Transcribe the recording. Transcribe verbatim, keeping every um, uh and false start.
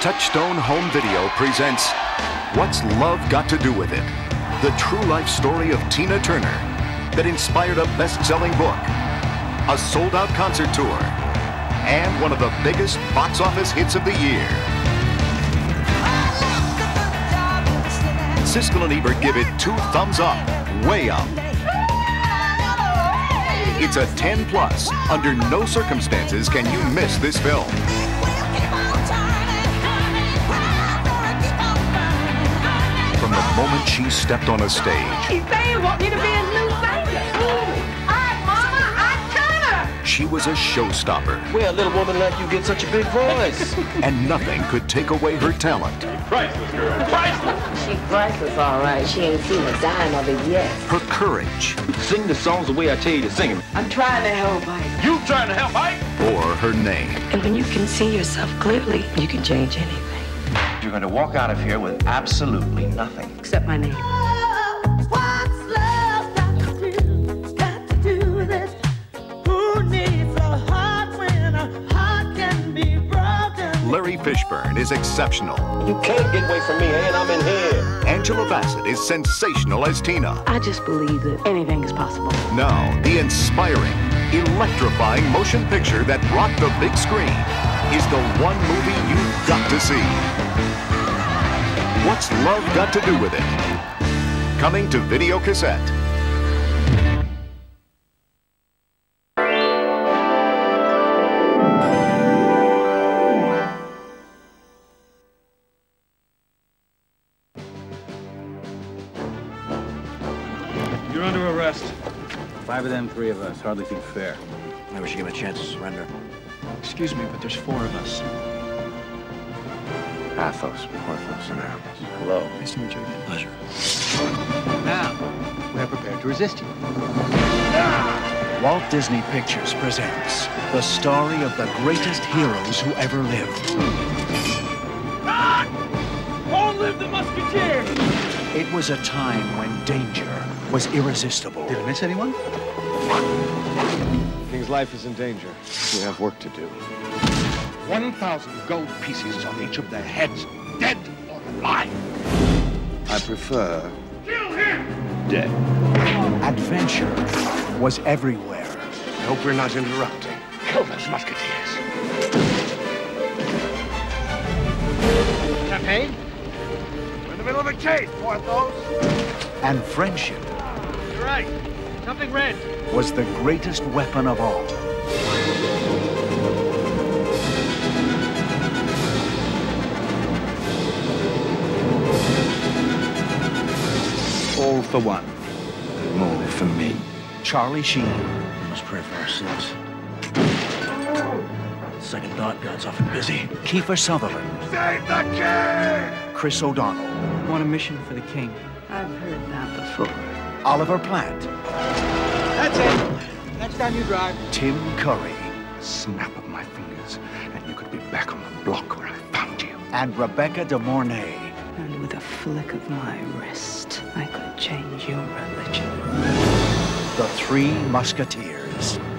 Touchstone Home Video presents What's Love Got to Do With It? The true life story of Tina Turner that inspired a best-selling book, a sold-out concert tour, and one of the biggest box office hits of the year. Siskel and Ebert give it two thumbs up, way up. It's a ten plus. Under no circumstances can you miss this film. From the moment she stepped on a stage, He say want me to be his new singer. All right, Mama, I got her. she was a showstopper, Where a little woman like you get such a big voice? and nothing could take away her talent. Priceless, girl. Priceless. She priceless, all right. She ain't seen a dime of it yet. Her courage, Sing the songs the way I tell you to sing them. I'm trying to help, Ike. You trying to help Ike? or her name. And when you can see yourself clearly, you can change anything. You're going to walk out of here with absolutely nothing. Except my name. Larry Fishburne is exceptional. You can't get away from me, and I'm in here. Angela Bassett is sensational as Tina. I just believe that anything is possible. Now, the inspiring, electrifying motion picture that rocked the big screen is the one movie you've got to see. What's Love Got to Do With It? Coming to video cassette. You're under arrest. Five of them, three of us. Hardly seem fair. I wish you give him a chance to surrender. Excuse me, but there's four of us. Athos, Porthos, and Aramis. Hello. Nice to meet you again. Pleasure. Now, we're prepared to resist you. Walt Disney Pictures presents the story of the greatest heroes who ever lived. Long live the Musketeers! It was a time when danger was irresistible. Did I miss anyone? King's life is in danger. We have work to do. One thousand gold pieces on each of their heads, dead or alive. I prefer Kill him! dead. Adventure was everywhere. I hope we're not interrupting. Kill those musketeers. Champagne? We're in the middle of a chase, Porthos. And friendship You're right. Something red. was the greatest weapon of all. All for one. More for me. Charlie Sheen, We must pray for our sins. Second thought, God's often busy. Kiefer Sutherland, Save the king! Chris O'Donnell, Want a mission for the king? I've heard that before. Oliver Platt, That's it. Next time you drive. Tim Curry, Snap of my fingers, and you could be back on the block where I found you. and Rebecca De Mornay. And with a flick of my wrist, I could change your religion. The Three Musketeers.